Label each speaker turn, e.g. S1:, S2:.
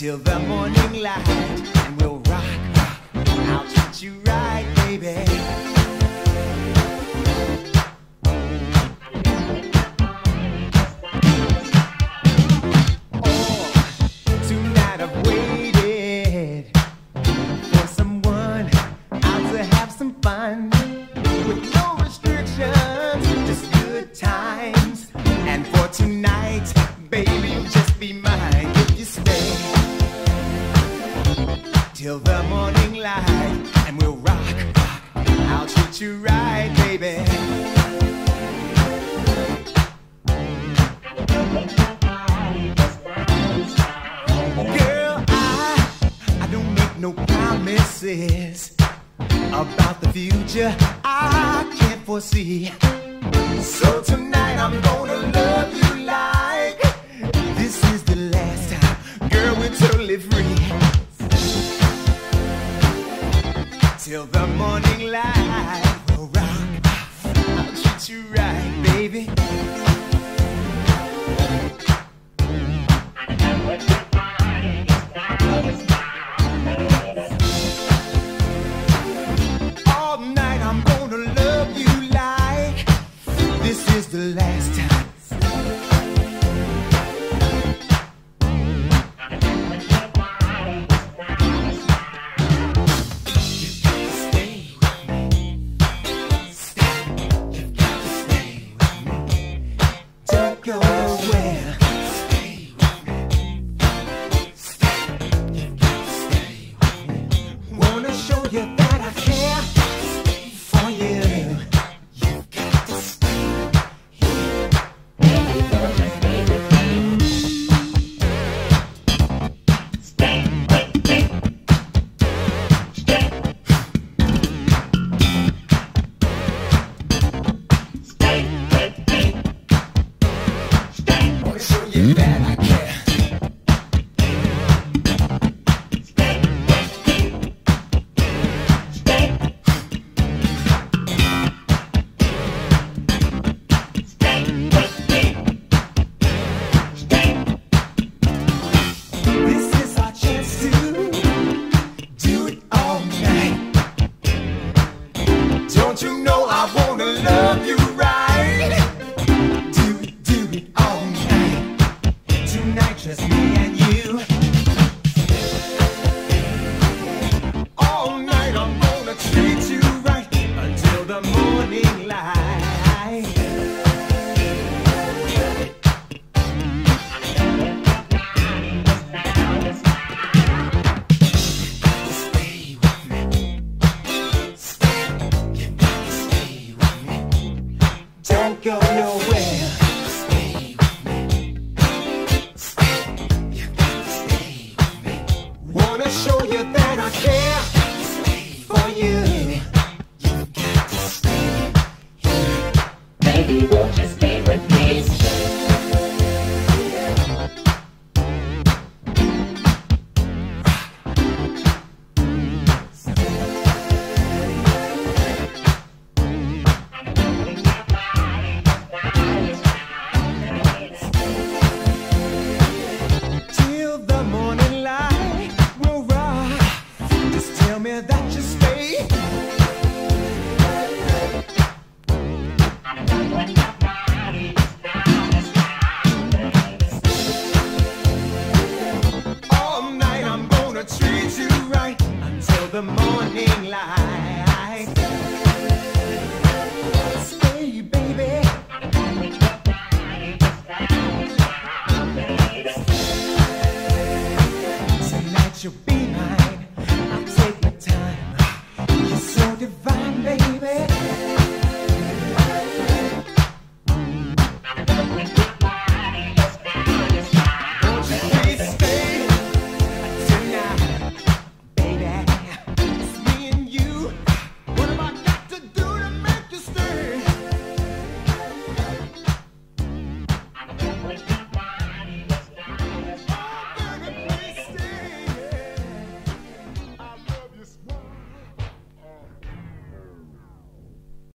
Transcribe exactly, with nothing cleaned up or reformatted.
S1: till the morning light, and we'll rock, rock. I'll treat you right, baby. Oh, tonight I've waited for someone out to have some fun with no restrictions, just good times. And for tonight, baby, you'll just be mine if you stay till the morning light, and we'll rock, rock. I'll treat you right, baby. Girl, I, I don't make no promises about the future I can't foresee. So tonight I'm gonna love you like this is the last time. Girl, we're totally free till the morning light. We'll rock, I'll treat you right, baby. All night I'm gonna love you like this is the last time. Go where? Stay with me. Stay. You've got to stay with me. Wanna show you that I care for you. You've got to stay here. Stay with me. Stay with me. Stay. Stay with me. Wanna show you that I care. Stay with me. Stay. Stay with me. Stay. This is our chance to do it all night. Don't you know I wanna love you